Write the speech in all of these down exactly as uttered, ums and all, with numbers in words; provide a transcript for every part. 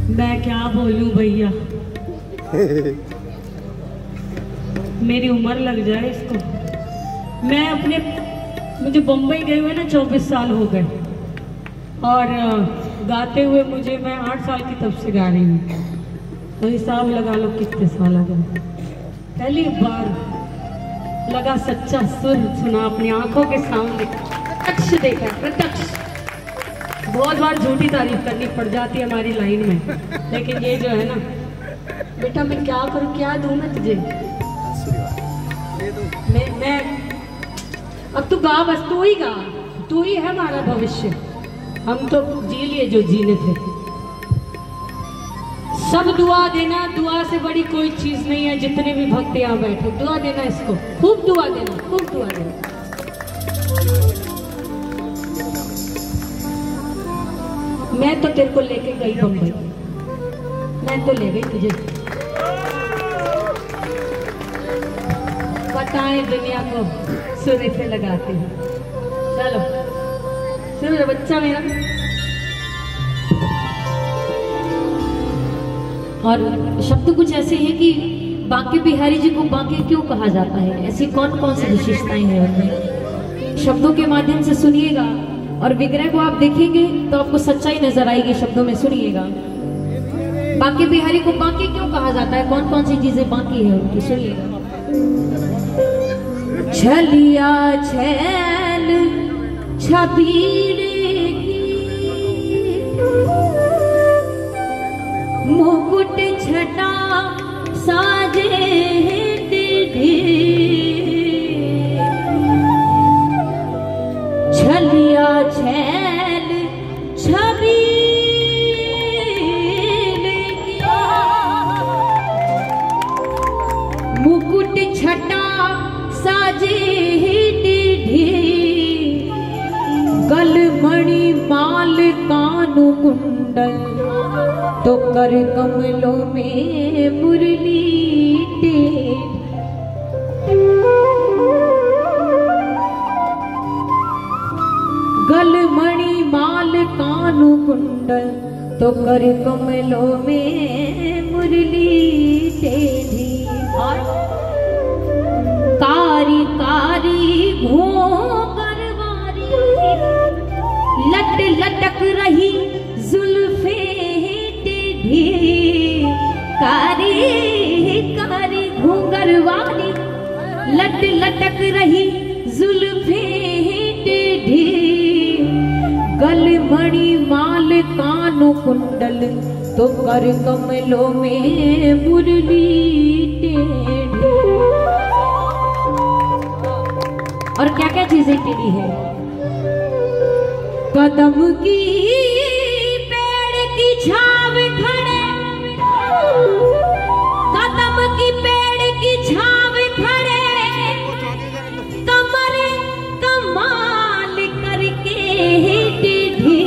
मैं क्या बोलूं भैया, मेरी उम्र लग जाए इसको। मैं अपने मुझे बम्बई गए हुए ना चौबीस साल हो गए, और गाते हुए मुझे मैं आठ साल की तब से गा रही हूँ, तो हिसाब लगा लो कितने साल आ गए। पहली बार लगा सच्चा सुर सुना अपनी आंखों के सामने, प्रत्यक्ष देखा, प्रत्यक्ष। बहुत बार झूठी तारीफ करनी पड़ जाती है हमारी लाइन में, लेकिन ये जो है ना बेटा, मैं क्या करूँ, क्या दूँ मैं तुझे। मैं मैं अब तू गा, बस तू ही गा, तू ही है हमारा भविष्य। हम तो जी लिए जो जीने थे। सब दुआ देना, दुआ से बड़ी कोई चीज नहीं है। जितने भी भक्त यहाँ बैठे, दुआ देना इसको, खूब दुआ देना, खूब दुआ देना। मैं तो तेरे को लेके गई बम्बई, मैं तो ले गई तुझे। बताएं दुनिया को सुर से लगाते हैं। चलो सुन बच्चा मेरा। और शब्द कुछ ऐसे हैं कि बांके बिहारी जी को बांके क्यों कहा जाता है, ऐसी कौन कौन सी विशेषताएं हैं उनमें। शब्दों के माध्यम से सुनिएगा और विग्रह को आप देखेंगे तो आपको सच्चाई नजर आएगी। शब्दों में सुनिएगा, बांके बिहारी को बांके क्यों कहा जाता है, कौन कौन सी चीजें बांकी है उनकी, सुनिएगा। छलिया छैल छबीले मुकुट छटा साजे दीदी, छलिया छैल छबीले मुकुट छटा साजे दीदी, गलमणि माल कानु कुंडल तो कर कमलों में मुरली टेढ़। गलमणि माल कानु कुंडल तो कर कमलों में मुरली टेढ़ी, और कारी कारी घोंघर वारी लट लटक रही जुल्फे टेढ़ी, कारी कारी घूंघर वाली लट लटक रही जुल्फे टेढ़ी, गलमणि माल कानो कुंडल तो कर कमलों में मुरली टेढ़ी। और क्या क्या चीजें टेढ़ी है, कदम की पेड़ की छाव खड़े, कदम की पेड़ की छाव खड़े, कमर कमाल करके टेढ़ी,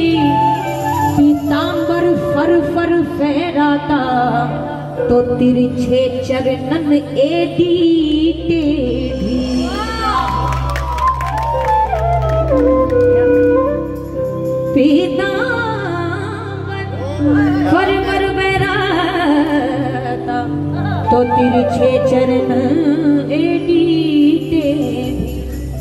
पीतांबर फर फर फहराता तो तिरछे चरणन एडी टेढ़ी। पीतांबर फर फर फहराता तो तिरछे चरण एडी टेढ़ी,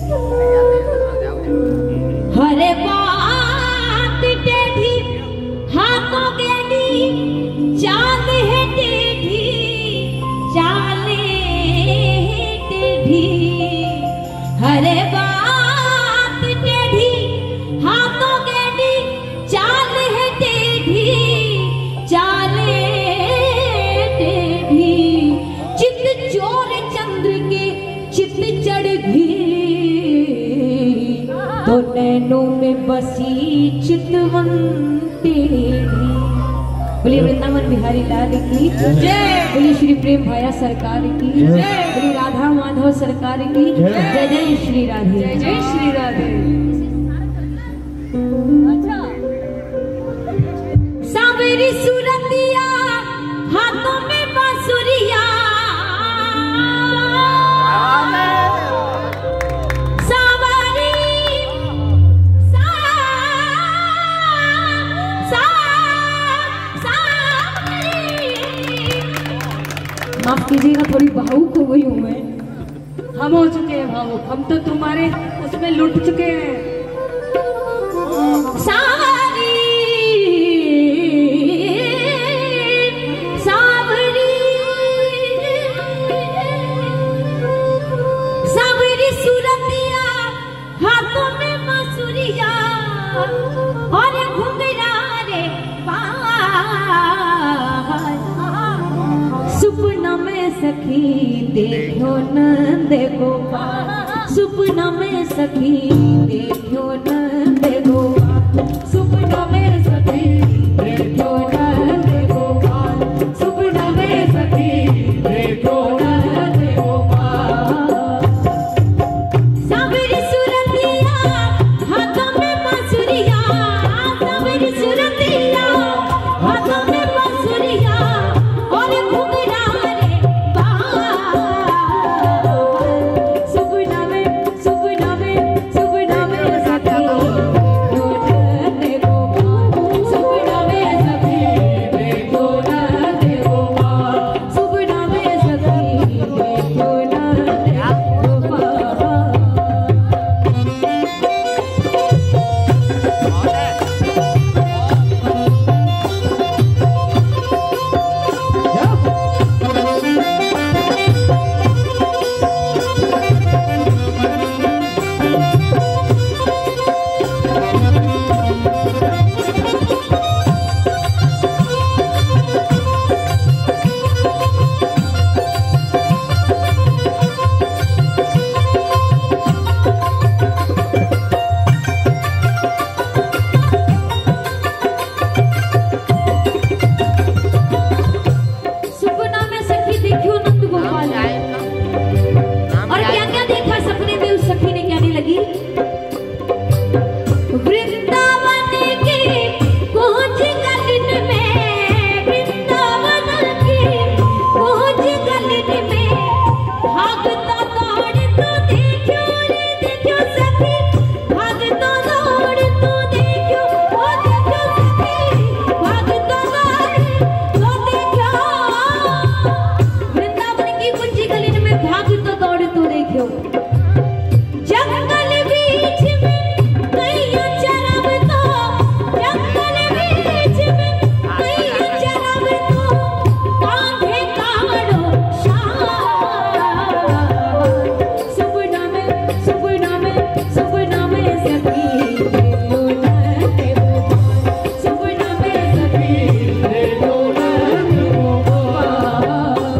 हरे बात टेढ़ी हाथों गेडी, चाल है टेढ़ी चाल है टेढ़ी, हरे बात टेढ़ी हाथों गेडी, चाल है टेढ़ी चाल टेढ़ी, चित चोर चंद्र के चित चढ़ गई तो नैनों में बसी चितवन टेढ़ी। बोलिए वृंदावन बिहारी लाल की जय, बोलिए श्री प्रेम भाया सरकार की जय, बोलिए राधा माधव सरकार की जय, जय श्री राधे, जय जय श्री राधे। सावरी सूरतिया हाथों में बांसुरिया, सावरी सा सा सा माफ कीजिएगा, थोड़ी भावुक हो गई हूँ मैं। हम हो चुके हैं भावुक, हम तो तुम्हारे उसमें लुट चुके हैं। सावरी सावरी सावरी सूरतिया, हाथों में मसूरिया और घुंघरा रे सुपना में सखी देखो नंद गोपाल, सुपना में सखी देखो नंद गोपाल, सुपना में सखी देखो नंद गोपाल, सुपना में सखी देखो नंद गोपाल। सावरी सूरतिया, हाथों में बांसुरिया, सावरी सूरतिया, हाथों में बांसुरिया और घुंघरा रे बाल, सुपना में सुपना में सुपना में सखी देखो नंद गोपाल, सुपना में सखी देखो नंद गोपाल, सुपना में सखी देखो नंद गोपाल। सुपना में सखी देखो नंद गोपाल, और क्या क्या देखा सपने में उस सखी ने, कहने लगी वृंदावन के कोच गलन में, वृंदावन के कोच गलन में भागता दौड़ तो देखो रे देखो सखी, भागता दौड़ तो देखो ओ देखो सखी, भागता दौड़ तो देखो, वृंदावन की कुंजी गली में भाग तो दौड़ तो देखो, जंगल बीच में गैया चराव तो, जंगल बीच में गैया चराव तो, कांधे कावड़ो शाल, सुपना में सुपना में सुपना में सखी देखो नंद गोपाल, सुपना में सखी देखो नंद गोपाल।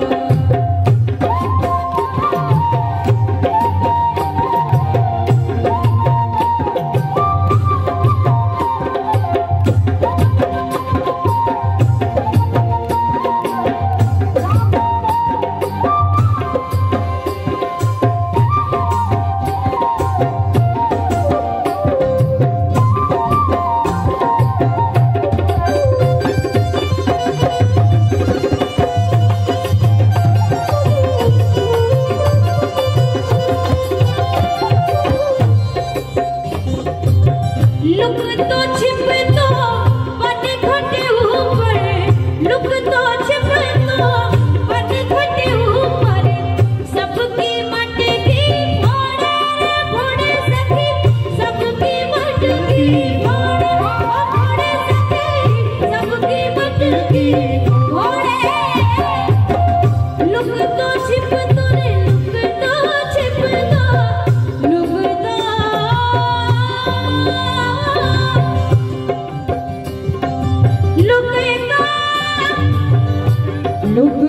लुक तो छिप तो बन घटे ऊपर, लुक तो छिप तो बन घटे ऊपर, सबकी मटकी फोड़े रे फोड़े सखी, सबकी मटकी फोड़े फोड़े सखी, सबकी मटकी फोड़े, लुक तो छिप तो रे लुक तो छिप तो, लुक तो लुक